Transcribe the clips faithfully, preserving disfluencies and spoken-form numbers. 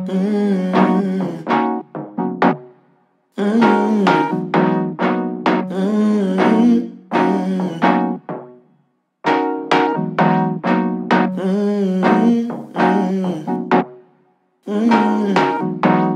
Mm, mm, mm, mm, mm, mm.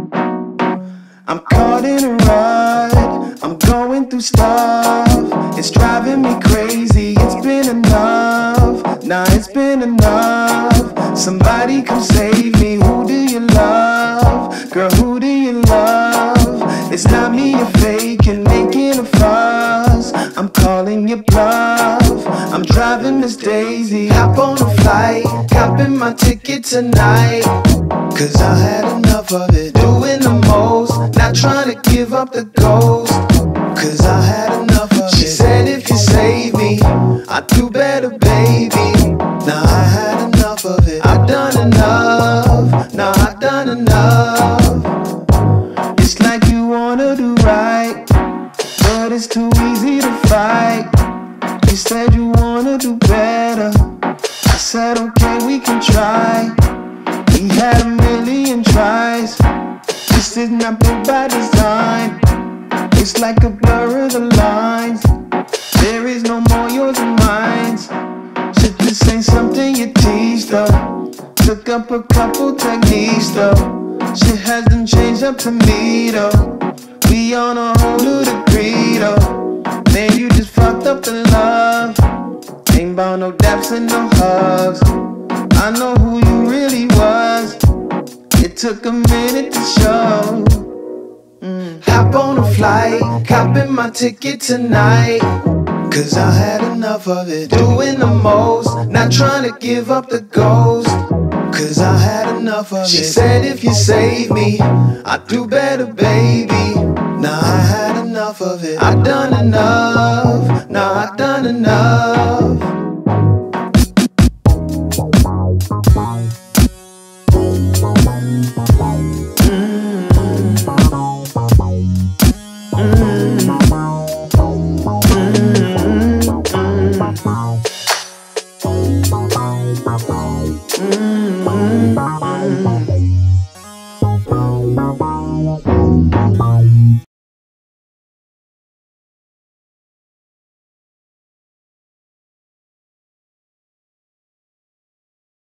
I'm caught in a rut, I'm going through stuff. It's driving me crazy, it's been enough. Nah, it's been enough. Somebody come save me, who do you love? Girl, who do you love? It's not me you're faking, making a fuss. I'm calling your bluff, I'm driving Miss Daisy. Hop on a flight, copping my ticket tonight. Cause I had enough of it, doing the most, not trying to give up the ghost. Cause I had enough of it. She said if you save me, I'd do better, baby. Now I had enough of it, I've done enough. Now I've done enough. It's like you wanna do right, but it's too easy to fight. You said you wanna do better, I said okay, we can try. We had a million tries. This is not built by design. It's like a blur of the lines. There is no more yours and mine. Shit, this ain't something you teach though. Took up a couple techniques though. Shit hasn't changed up to me though. We on a whole new degree though. Man, you just fucked up the love. Ain't about no daps and no hugs. I know who you really was. It took a minute to show. mm. Hop on a flight, copping my ticket tonight. Cause I had enough of it, doing the most, not trying to give up the ghost. Cause I had enough of it. She said if you save me, I'd do better, baby. Now I had enough of it, I've done enough. Now I've done enough.